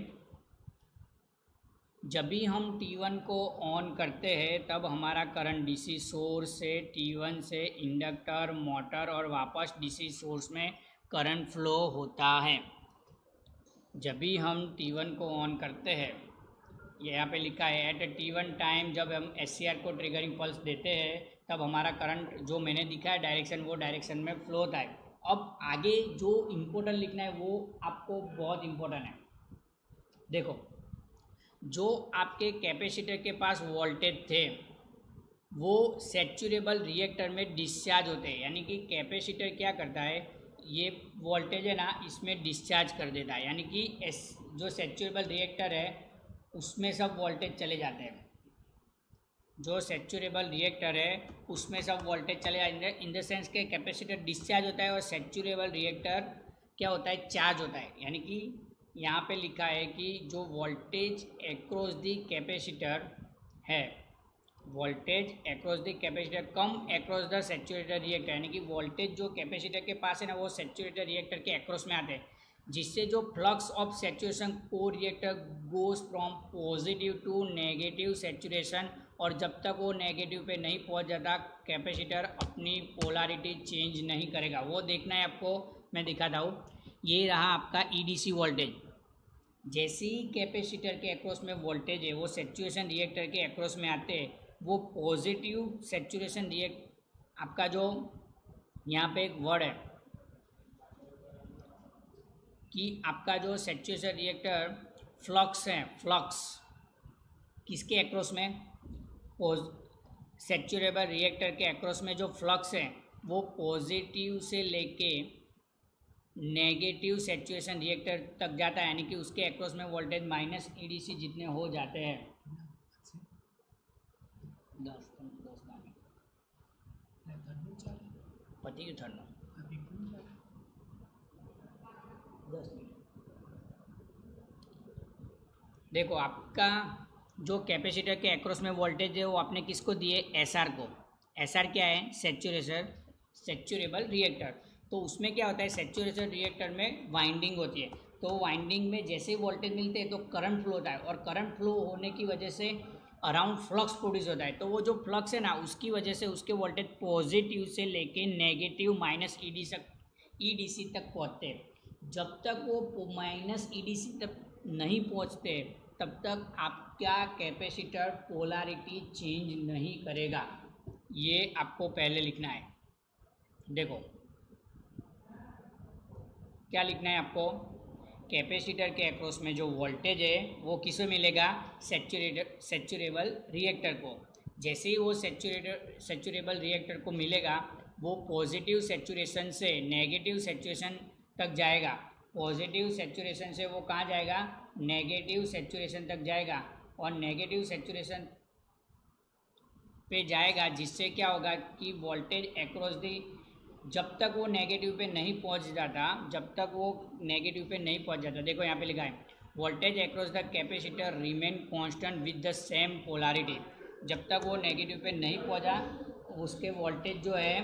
जब भी हम T1 को ऑन करते हैं तब हमारा करंट DC सोर्स से, T1 से इंडक्टर, मोटर और वापस DC सोर्स में करंट फ्लो होता है। जब भी हम T1 को ऑन करते हैं, यहाँ पे लिखा है एट T1 टाइम, जब हम SCR को ट्रिगरिंग पल्स देते हैं तब हमारा करंट जो मैंने दिखा है डायरेक्शन, वो डायरेक्शन में फ्लो होता है। अब आगे जो इम्पोर्टेंट लिखना है वो आपको बहुत इम्पोर्टेंट है। देखो जो आपके कैपेसिटर के पास वोल्टेज थे वो सेचुरेबल रिएक्टर में डिस्चार्ज होते हैं, यानी कि कैपेसिटर क्या करता है, ये वोल्टेज है ना इसमें डिस्चार्ज कर देता है, यानी कि जो सेचुरेबल रिएक्टर है उसमें सब वोल्टेज चले जाते हैं। जो सेचुरेबल रिएक्टर है उसमें सब वोल्टेज चले जाते हैं, इन द सेंस के कैपेसिटर डिस्चार्ज होता है और सेचुरेबल रिएक्टर क्या होता है, चार्ज होता है। यानी कि यहाँ पे लिखा है कि जो वोल्टेज अक्रॉस द कैपेसिटर है, voltage across the capacitor come across the saturator reactor, यानी कि वोल्टेज जो कैपेसिटर के पास है ना वो सेचुरेटर रिएक्टर के अक्रॉस में आते हैं, जिससे जो फ्लक्स ऑफ सेचुरेशन को reactor goes from positive to negative saturation, और जब तक वो नेगेटिव पे नहीं पहुंच जाता कैपेसिटर अपनी पोलरिटी चेंज नहीं करेगा। वो देखना है आपको, मैं दिखाता हूँ। ये रहा आपका EDC वोल्टेज। जैसे ही कैपेसिटर के अक्रॉस में वोल्टेज है वो सेचुरेशन रिएक्टर के अक्रॉस में आते हैं, वो पॉजिटिव सेचुरेशन आपका जो यहाँ पे एक वर्ड है कि आपका जो सेचुरेशन रिएक्टर फ्लक्स है, फ्लक्स किसके अक्रॉस में, सेचुरेबल रिएक्टर के अक्रॉस में जो फ्लक्स है वो पॉजिटिव से लेके नेगेटिव सेचुरेशन रिएक्टर तक जाता है, यानी कि उसके अक्रॉस में वोल्टेज माइनस EDC जितने हो जाते हैं। 10 पति की थर्ड 10 मिनट देखो आपका जो कैपेसिटर के एक्रॉस में वोल्टेज है वो आपने किसको दिए, एस आर को। एस आर क्या है, सेचुरेबल रिएक्टर। तो उसमें क्या होता है, सेचुरेशन रिएक्टर में वाइंडिंग होती है। तो वाइंडिंग में जैसे ही वोल्टेज मिलते हैं तो करंट फ्लो होता है, और करंट फ्लो होने की वजह से अराउंड फ्लक्स प्रोड्यूस होता है। तो वो जो फ्लक्स है ना, उसकी वजह से उसके वोल्टेज पॉजिटिव से लेके नेगेटिव माइनस ईडीसी तक पहुँचते हैं। जब तक वो माइनस ईडीसी तक नहीं पहुँचते तब तक आपका कैपेसिटर पोलैरिटी चेंज नहीं करेगा। ये आपको पहले लिखना है। देखो क्या लिखना है आपको, कैपेसिटर के अक्रॉस में जो वोल्टेज है वो किसे मिलेगा, सेचुरेबल रिएक्टर को। जैसे ही वो सेचुरेबल रिएक्टर को मिलेगा वो पॉजिटिव सेचुरेशन से नेगेटिव सेचुरेशन तक जाएगा। पॉजिटिव सेचुरेशन से वो कहाँ जाएगा, नेगेटिव सेचुरेशन तक जाएगा, और नेगेटिव सेचुरेशन पे जाएगा, जिससे क्या होगा कि वोल्टेज अक्रॉस दी, जब तक वो नेगेटिव पे नहीं पहुंच जाता, देखो यहाँ पे लिखा है voltage across the capacitor remain constant with the same polarity. जब तक वो नेगेटिव पे नहीं पहुंचा उसके वोल्टेज जो है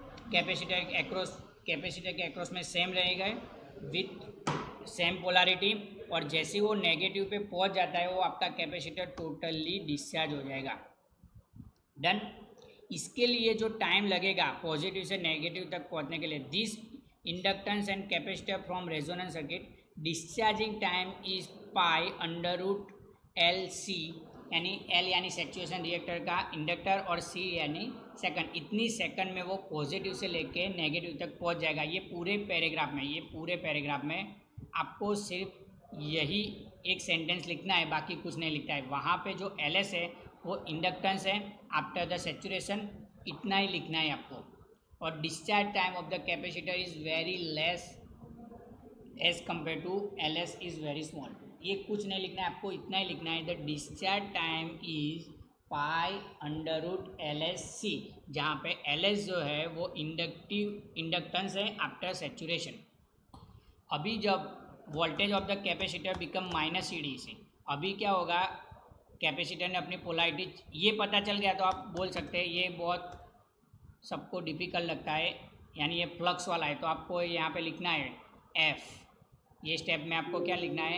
कैपेसिटर के अक्रॉस में सेम रहेगा विथ सेम पोलैरिटी, और जैसे वो नेगेटिव पे पहुंच जाता है वो आपका कैपेसिटर टोटली डिस्चार्ज हो जाएगा। डन। इसके लिए जो टाइम लगेगा पॉजिटिव से नेगेटिव तक पहुंचने के लिए, this inductance and capacitor from resonance circuit discharging time is pi under root L C, यानी एल यानी सेचुरेशन रिएक्टर का इंडक्टर और सी यानी सेकंड, इतनी सेकंड में वो पॉजिटिव से लेके नेगेटिव तक पहुंच जाएगा। ये पूरे पैराग्राफ में आपको सिर्फ यही एक सेंटेंस लिखना है, बाकी कुछ नहीं लिखता है। वहाँ पे जो एल एस है वो इंडक्टेंस है आफ्टर द सेचुरेशन, इतना ही लिखना है आपको। और discharge time of the capacitor is very less as compare to L S is very small. ये कुछ नहीं लिखना है आपको, इतना ही लिखना है, the discharge time is pi under root L S C, जहाँ पे एल एस जो है वो इंडक्टेंस है आफ्टर सेचुरेशन। अभी जब voltage of the capacitor become minus C D C, अभी क्या होगा, कैपेसिटर ने अपनी पोलैरिटी, ये पता चल गया तो आप बोल सकते हैं ये बहुत सबको डिफ़िकल्ट लगता है, यानी ये फ्लक्स वाला है, तो आपको यहाँ पे लिखना है एफ। ये स्टेप में आपको क्या लिखना है,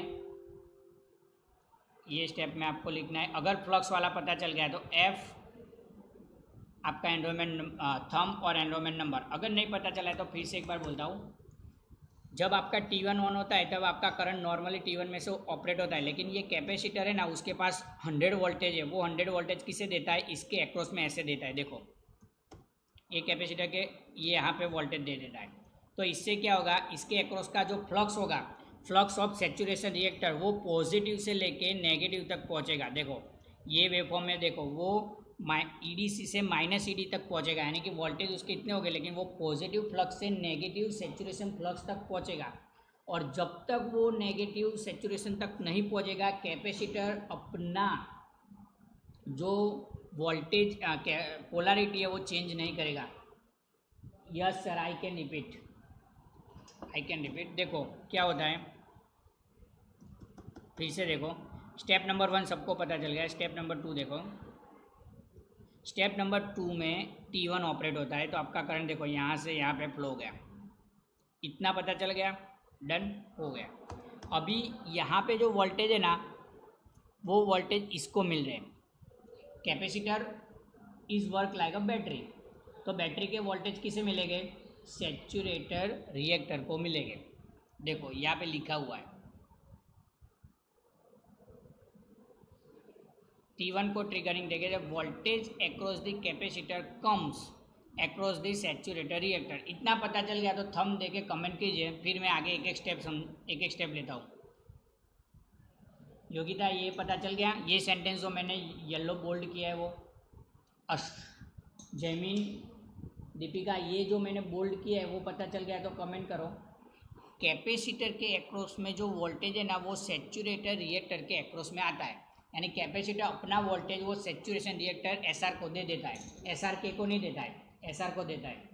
अगर फ्लक्स वाला पता चल गया तो एफ आपका एनरोलमेंट थंब और एनरोलमेंट नंबर। अगर नहीं पता चला है तो फिर से एक बार बोलता हूँ, जब आपका T1 ऑन होता है तब आपका करंट नॉर्मली T1 में से ऑपरेट होता है, लेकिन ये कैपेसिटर है ना, उसके पास 100 वोल्टेज है। वो 100 वोल्टेज किसे देता है, इसके अक्रॉस में ऐसे देता है। देखो ये कैपेसिटर के ये यहाँ पे वोल्टेज दे देता है, तो इससे क्या होगा, इसके अक्रॉस का जो फ्लक्स होगा, फ्लक्स ऑफ सेचुरेशन रिएक्टर, वो पॉजिटिव से लेके नेगेटिव तक पहुँचेगा। देखो ये वेवफॉर्म में देखो वो ईडीसी से माइनस ईडी तक पहुंचेगा, यानी कि वोल्टेज उसके इतने हो गए, लेकिन वो पॉजिटिव फ्लक्स से नेगेटिव सेचुरेशन फ्लक्स तक पहुंचेगा। और जब तक वो नेगेटिव सेचुरेशन तक नहीं पहुंचेगा, कैपेसिटर अपना जो वोल्टेज पोलैरिटी है वो चेंज नहीं करेगा। Yes sir, I can repeat. देखो क्या होता है, फिर से देखो, स्टेप नंबर 1 सबको पता चल गया। स्टेप नंबर 2 देखो, स्टेप नंबर 2 में T1 ऑपरेट होता है, तो आपका करंट देखो यहाँ से यहाँ पे फ्लो हो गया, इतना पता चल गया, डन हो गया। अभी यहाँ पे जो वोल्टेज है ना, वो वोल्टेज इसको मिल रहे हैं। Capacitor is work like a battery, तो बैटरी के वोल्टेज किसे मिलेंगे, सेचुरेटर रिएक्टर को मिलेंगे। देखो यहाँ पे लिखा हुआ है, T1 को ट्रिगरिंग देंगे जब voltage across the capacitor comes across the saturator reactor. इतना पता चल गया तो थंब देके कमेंट कीजिए, फिर मैं आगे एक एक स्टेप लेता हूँ। योगिता ये पता चल गया, ये सेंटेंस जो मैंने येलो बोल्ड किया है वो, जैमिन, दीपिका ये जो मैंने बोल्ड किया है वो पता चल गया तो कमेंट करो। कैपेसिटर के अक्रॉस में जो वोल्टेज है ना, वो सैचुरेटर रिएक्टर के अक्रॉस में आता है, यानी कैपेसिटर अपना वोल्टेज वो सैचुरेशन रिएक्टर एसआर को दे देता है, एसआर के को नहीं देता है, एसआर को देता है।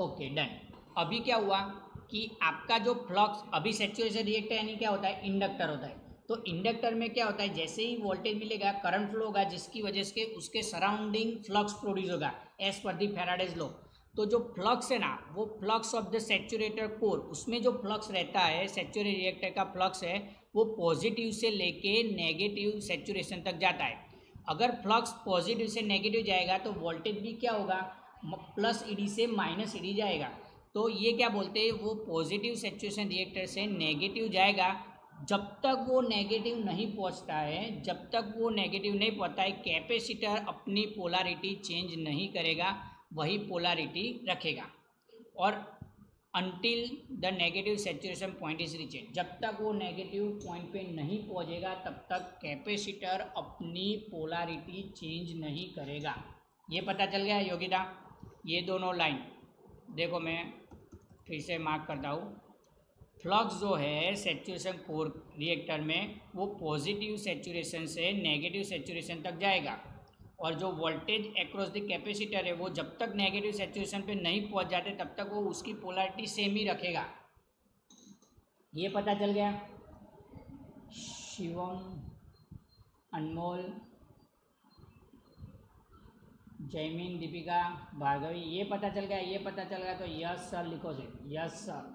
Okay done. अभी क्या हुआ कि आपका जो फ्लक्स, अभी सैचुरेशन रिएक्टर यानी क्या होता है, इंडक्टर होता है। तो इंडक्टर में क्या होता है, जैसे ही वोल्टेज मिलेगा करंट फ्लो होगा, जिसकी वजह से उसके सराउंडिंग फ्लक्स प्रोड्यूस होगा as per the Faraday's law. तो जो फ्लक्स है ना, वो flux of the saturator core, उसमें जो फ्लक्स रहता है सैचुरेटेड रिएक्टर का फ्लक्स है, वो पॉजिटिव से लेके नेगेटिव सैचुरेशन तक जाता है। अगर फ्लक्स पॉजिटिव से नेगेटिव जाएगा तो वोल्टेज भी क्या होगा, प्लस ईडी से माइनस ईडी जाएगा। तो ये क्या बोलते हैं, वो पॉजिटिव सैचुरेशन रिएक्टर से नेगेटिव जाएगा। जब तक वो नेगेटिव नहीं पहुंचता है, जब तक वो नेगेटिव नहीं पहुंचता है, कैपेसिटर अपनी पोलैरिटी चेंज नहीं करेगा, वही पोलैरिटी रखेगा। और until the negative saturation point is reached, जब तक वो नेगेटिव पॉइंट पे नहीं पहुंचेगा तब तक कैपेसिटर अपनी पोलैरिटी चेंज नहीं करेगा। ये पता चल गया योगिता? ये दोनों लाइन देखो, मैं फिर से मार्क करता हूँ। फ्लक्स जो है सैचुरेशन कोर रिएक्टर में, वो पॉजिटिव सैचुरेशन से नेगेटिव सैचुरेशन तक जाएगा। और जो वोल्टेज अक्रॉस द कैपेसिटर है, वो जब तक नेगेटिव सैचुरेशन पे नहीं पहुंच जाते तब तक वो उसकी पोलैरिटी सेम ही रखेगा। ये पता चल गया? शिवम, अनमोल, जयमीन, दीपिका, भार्गवी, ये पता चल गया? ये पता चल गया तो यस सर लिखो से, यस सर।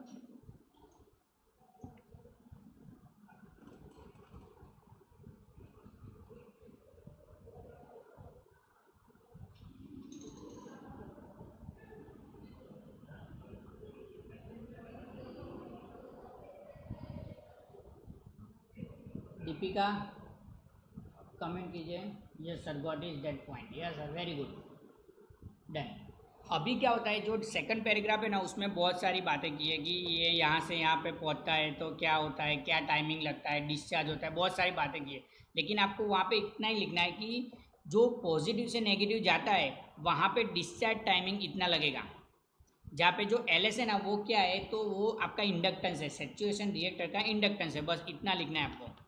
दीपिका कमेंट कीजिए, yes sir got is that point, yes sir very good done. अभी क्या होता है, जो सेकंड पैराग्राफ है ना, उसमें बहुत सारी बातें की है कि ये यहाँ से यहाँ पे पहुँचता है तो क्या होता है, क्या टाइमिंग लगता है, डिस्चार्ज होता है, बहुत सारी बातें की है। लेकिन आपको वहाँ पे इतना ही लिखना है कि जो पॉजिटिव से नेगेटिव जाता है वहाँ पे डिस्चार्ज टाइमिंग इतना लगेगा। जहाँ पे जो एल एस है ना, वो क्या है, तो वो आपका इंडक्टेंस है, सैचुरेशन रिएक्टर का इंडक्टेंस है, बस इतना लिखना है आपको।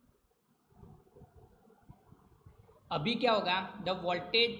अभी क्या होगा, the voltage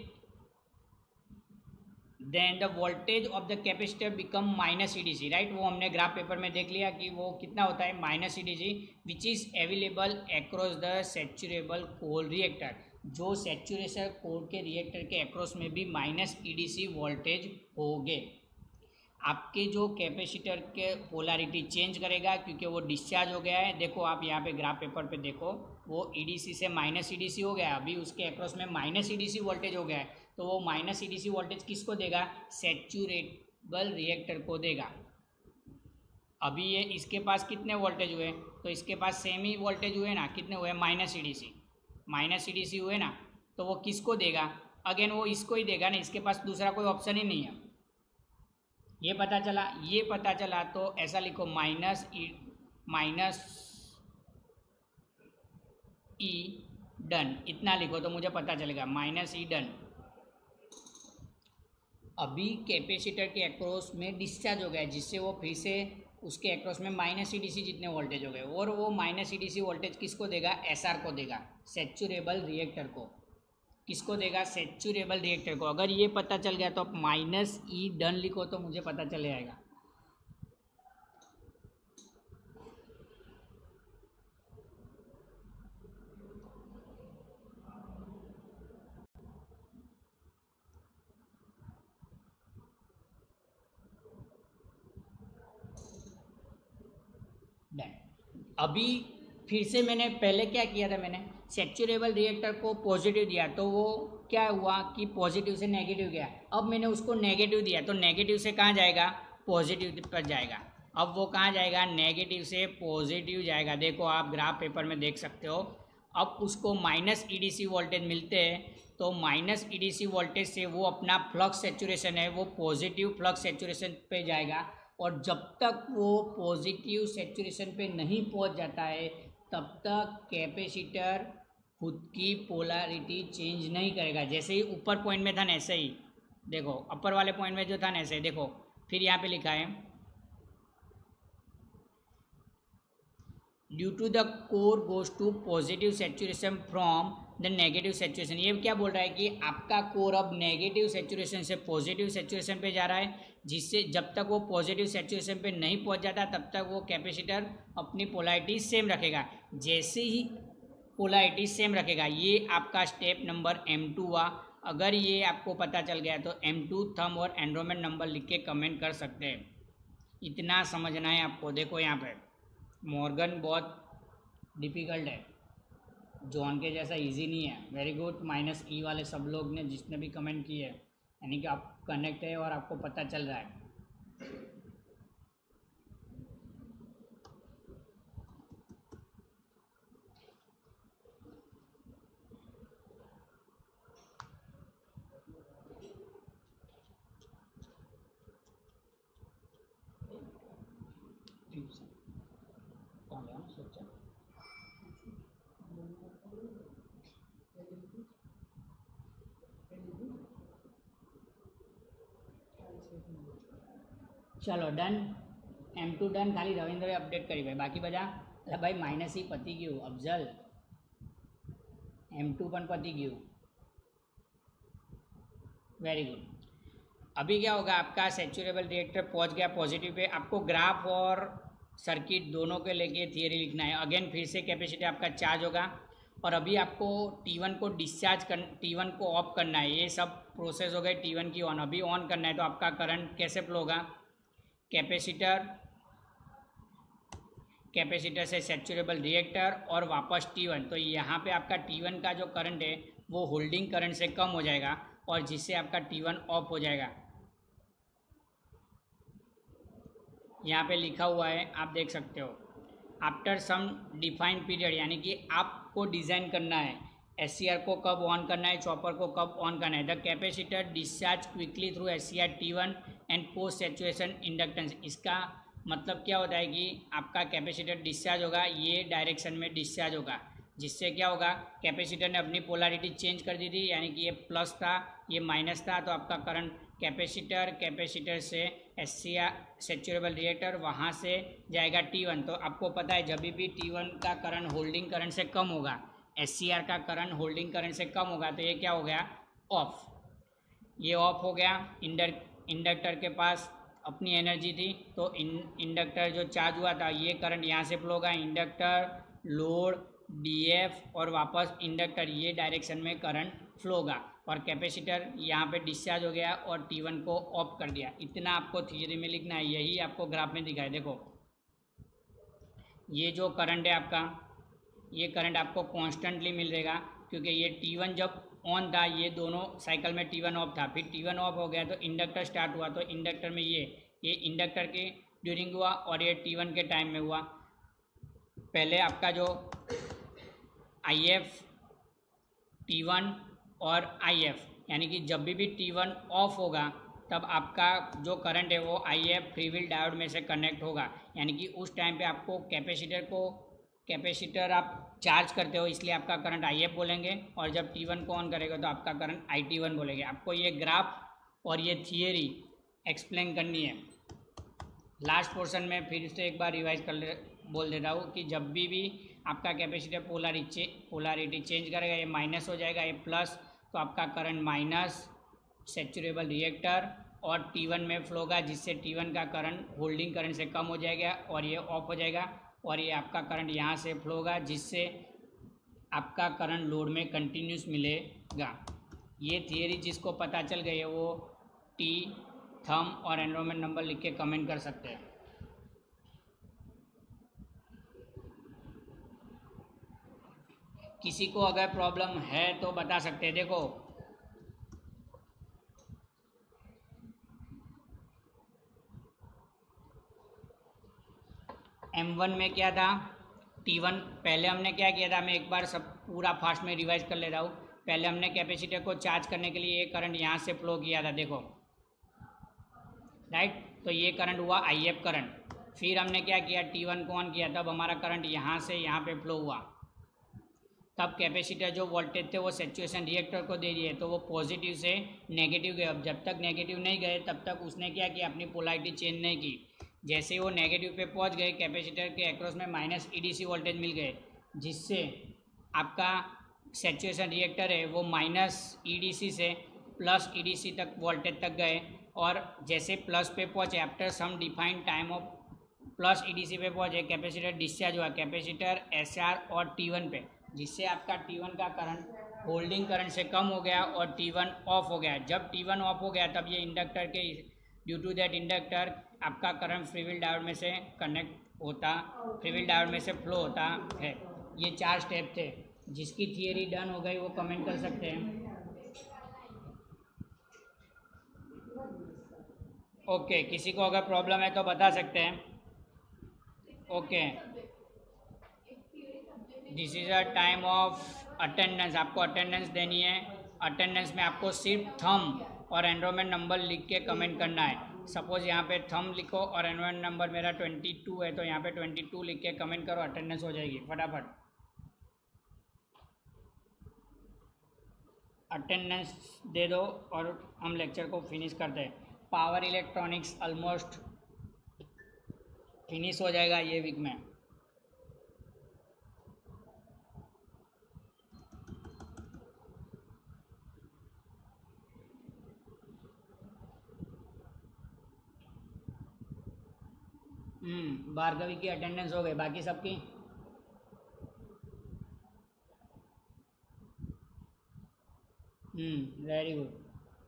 then the voltage of the capacitor become minus EDC, right. वो हमने ग्राफ पेपर में देख लिया कि वो कितना होता है, minus EDC, which is available across the saturable core reactor. जो सैचुरेशन कोर के रिएक्टर के अक्रॉस में भी माइनस ईडीसी वोल्टेज होंगे। आपके जो कैपेसिटर के पोलैरिटी चेंज करेगा क्योंकि वो डिस्चार्ज हो गया है। देखो आप यहाँ पे ग्राफ पेपर पे देखो, वो ईडीसी से माइनस ईडीसी हो गया, अभी उसके अक्रॉस में माइनस ईडीसी वोल्टेज हो गया है। तो वो माइनस ईडीसी वोल्टेज किसको देगा, सैचुरेबल रिएक्टर को देगा। अभी ये इसके पास कितने वोल्टेज हुए, तो इसके पास सेम ही वोल्टेज हुए ना, कितने हुए, माइनस ईडीसी हुए ना। तो वो किसको देगा, अगेन वो इसको ही देगा ना, इसके पास दूसरा कोई ऑप्शन ही नहीं है। ये पता चला, ये पता चला। तो ऐसा लिखो, माइनस ई डन, इतना लिखो तो मुझे पता चलेगा, माइनस ई डन। अभी कैपेसिटर के अक्रॉस में डिस्चार्ज हो गया है, जिससे वो फिर से उसके अक्रॉस में माइनस ईडीसी जितने वोल्टेज हो गए, और वो माइनस ईडीसी वोल्टेज किसको देगा, एसआर को देगा, सैचुरेबल रिएक्टर को। किसको देगा, सैचुरेबल रिएक्टर को। अगर ये पता चल गया तो आप माइनस ई डन लिखो तो मुझे पता चल जाएगा। डन। अभी फिर से मैंने पहले क्या किया था, मैंने सैचुरेबल रिएक्टर को पॉजिटिव दिया तो वो क्या हुआ कि पॉजिटिव से नेगेटिव गया। अब मैंने उसको नेगेटिव दिया तो नेगेटिव से कहाँ जाएगा, पॉजिटिव पर जाएगा। अब वो कहाँ जाएगा, नेगेटिव से पॉजिटिव जाएगा। देखो आप ग्राफ पेपर में देख सकते हो। अब उसको माइनस ईडीसी वोल्टेज मिलते हैं, तो माइनस ईडीसी वोल्टेज से वो अपना फ्लक्स सैचुरेशन है वो पॉजिटिव फ्लक्स सैचुरेशन पे जाएगा। और जब तक वो पॉजिटिव सैचुरेशन पे नहीं पहुंच जाता है तब तक कैपेसिटर खुद की पोलैरिटी चेंज नहीं करेगा। जैसे ही ऊपर पॉइंट में था ना, ऐसे ही देखो अपर वाले पॉइंट में जो था ना, ऐसे देखो फिर यहाँ पे लिखा है, due to the core goes to positive saturation from the negative saturation. ये क्या बोल रहा है कि आपका कोर अब नेगेटिव सेचुरेशन से पॉजिटिव सेचुरेशन पे जा रहा है, जिससे जब तक वो पॉजिटिव सेचुरेशन पे नहीं पहुंच जाता तब तक वो कैपेसिटर अपनी पोलैरिटी सेम रखेगा। जैसे ही पोलैरिटी सेम रखेगा, ये आपका स्टेप नंबर M2 हुआ। अगर ये आपको पता चल गया तो M2 थंब और एनरोलमेंट नंबर लिख के कमेंट कर सकते हैं। इतना समझना है आपको। देखो यहाँ पे मॉर्गन बहुत डिफ़िकल्ट है, जॉन के जैसा इजी नहीं है। वेरी गुड -E वाले सब लोग ने जिसने भी कमेंट किए, यानी कि आप कनेक्ट है और आपको पता चल रहा है। चलो डन, M2 डन। खाली रविंद्र अपडेट करी भाई, बाकी बजा अरे भाई -E पती गયું अफजल, M2 पण पती गયું। Very good. अभी क्या होगा, आपका सेचुरेबल रिएक्टर पहुंच गया पॉजिटिव पे। आपको ग्राफ और सर्किट दोनों के लेके थियरी लिखना है। अगेन फिर से कैपेसिटर आपका चार्ज होगा और अभी आपको T1 को T1 को ऑफ करना है। ये सब प्रोसेस हो गए, T1 की ऑन, अभी ऑन करना है। तो आपका करंट कैसे फ्लो होगा, कैपेसिटर से सेचुरेबल रिएक्टर और वापस T1। तो यहाँ पे आपका T1 का जो करंट है वो होल्डिंग करंट से कम हो जाएगा और जिससे आपका T1 ऑफ हो जाएगा। यहाँ पे लिखा हुआ है, आप देख सकते हो, आफ्टर सम डिफाइंड पीरियड, यानी कि आपको डिज़ाइन करना है SCR को कब ऑन करना है, चॉपर को कब ऑन करना है। The capacitor discharge quickly through SCR T1 and post saturation inductance. इसका मतलब क्या होता है कि आपका कैपेसिटर डिस्चार्ज होगा, ये डायरेक्शन में डिस्चार्ज होगा, जिससे क्या होगा, कैपेसिटर ने अपनी पोलैरिटी चेंज कर दी थी, यानी कि ये प्लस था ये माइनस था। तो आपका करंट कैपेसिटर से SCR सेचुरेबल रिएक्टर वहाँ से जाएगा T1। तो आपको पता है जब भी T1 का करंट होल्डिंग करंट से कम होगा, SCR का करंट होल्डिंग करंट से कम होगा, तो ये क्या हो गया, ऑफ। ये ऑफ हो गया। इंडक्टर के पास अपनी एनर्जी थी, तो इंडक्टर जो चार्ज हुआ था, ये करंट यहाँ से फ्लो होगा, इंडक्टर, लोड, DF और वापस इंडक्टर, ये डायरेक्शन में करंट फ्लो होगा। और कैपेसिटर यहाँ पे डिस्चार्ज हो गया और T1 को ऑफ कर दिया। इतना आपको थियरी में लिखना है, यही आपको ग्राफ में दिखाए। देखो ये जो करंट है आपका, ये करंट आपको कॉन्स्टेंटली मिलेगा, क्योंकि ये T1 जब ऑन था, ये दोनों साइकिल में T1 ऑफ था, फिर T1 ऑफ हो गया तो इंडक्टर स्टार्ट हुआ। तो इंडक्टर में ये इंडक्टर के ड्यूरिंग हुआ और ये T1 के टाइम में हुआ। पहले आपका जो IF, T1 और IF, यानी कि जब भी T1 ऑफ होगा तब आपका जो करंट है वो IF फ्री व्हील डायोड में से कनेक्ट होगा, यानी कि उस टाइम पे आपको कैपेसिटर आप चार्ज करते हो, इसलिए आपका करंट IF बोलेंगे, और जब T1 को ऑन करेगा तो आपका करंट IT1 बोलेंगे। आपको ये ग्राफ और ये थियरी एक्सप्लेन करनी है। लास्ट पोर्शन में फिर से एक बार रिवाइज बोल देता हूँ कि जब भी आपका कैपेसिटर पोलैरिटी चेंज करेगा, ये माइनस हो जाएगा, ये प्लस, तो आपका करंट माइनस सेचुरेबल रिएक्टर और T1 में फ्लो होगा, जिससे T1 का करंट होल्डिंग करंट से कम हो जाएगा और ये ऑफ हो जाएगा, और ये आपका करंट यहाँ से फ्लो होगा, जिससे आपका करंट लोड में कंटिन्यूस मिलेगा। ये थियरी जिसको पता चल गई है वो T, थंब और एनरोलमेंट नंबर लिख के कमेंट कर सकते हैं। किसी को अगर प्रॉब्लम है तो बता सकते हैं। देखो M1 में क्या था, T1 पहले हमने क्या किया था, मैं एक बार सब पूरा फास्ट में रिवाइज कर ले रहा हूँ। पहले हमने कैपेसिटर को चार्ज करने के लिए ये करंट यहाँ से फ्लो किया था, देखो राइट। तो ये करंट हुआ IF करंट। फिर हमने क्या किया, T1 को ऑन किया, तब हमारा करंट यहाँ से यहाँ पे फ्लो हुआ। तब कैपेसिटर जो वोल्टेज थे वो सेचुरेशन रिएक्टर को दे दिए, तो वो पॉजिटिव से नेगेटिव गए। अब जब तक नेगेटिव नहीं गए तब तक उसने क्या किया, अपनी पोलैरिटी चेंज नहीं की। जैसे ही वो नेगेटिव पे पहुंच गए, कैपेसिटर के अक्रॉस में -EDC वोल्टेज मिल गए, जिससे आपका सैचुरेशन रिएक्टर है वो माइनस ईडीसी से प्लस ईडीसी तक वोल्टेज तक गए, और जैसे प्लस पे पहुँचे after some defined time of plus EDC पे पहुँचे, कैपेसिटर डिस्चार्ज हुआ कैपेसिटर एसआर और टी1 पे, जिससे आपका टी1 का करंट होल्डिंग करंट से कम हो गया और टी1 ऑफ हो गया। जब टी1 ऑफ हो गया तब ये इंडक्टर के ड्यू टू दैट इंडक्टर आपका करंट फ्री व्हील डायोड में से कनेक्ट होता, फ्री व्हील डायोड में से फ्लो होता है। ये 4 स्टेप थे। जिसकी थियरी डन हो गई वो कमेंट कर सकते हैं। ओके, किसी को अगर प्रॉब्लम है तो बता सकते हैं। Okay, this is a time of attendance. आपको अटेंडेंस देनी है। अटेंडेंस में आपको सिर्फ थम और एनरोलमेंट नंबर लिख के कमेंट करना है। सपोज यहाँ पे थम लिखो और एनरोलमेंट नंबर मेरा 22 है, तो यहाँ पे 22 लिख के कमेंट करो, अटेंडेंस हो जाएगी फटाफट। अटेंडेंस दे दो और हम लेक्चर को फिनिश करते हैं। पावर इलेक्ट्रॉनिक्स ऑलमोस्ट फिनिश हो जाएगा ये वीक में। भार्गवी की अटेंडेंस हो गई, बाकी सबकी वेरी गुड।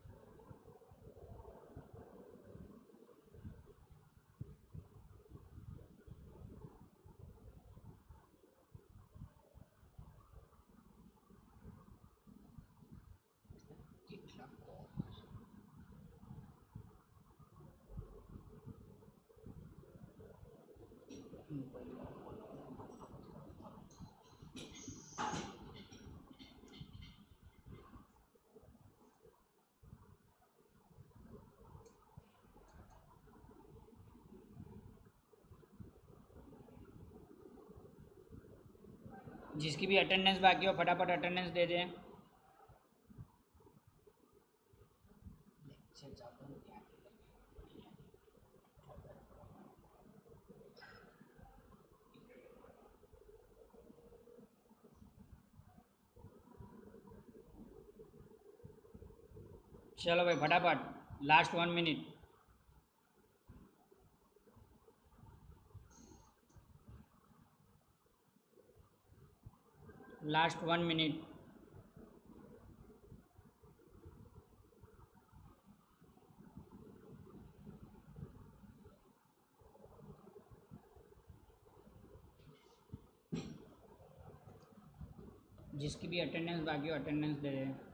जिसकी भी अटेंडेंस बाकी हो फटाफट अटेंडेंस दे दें। चलो भाई फटाफट, लास्ट 1 मिनट। Last 1 minute. जिसकी भी अटेंडेंस बाकी हो अटेंडेंस दे दें।